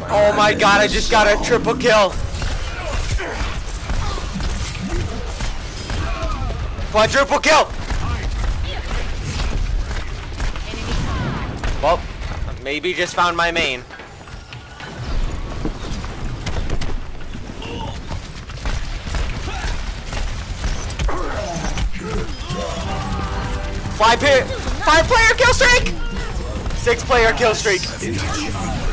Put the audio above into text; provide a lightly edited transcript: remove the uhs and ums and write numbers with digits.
Oh my god, I just got a triple kill. Quadruple kill. Well, maybe just found my main. Five player kill streak! 6 player kill streak.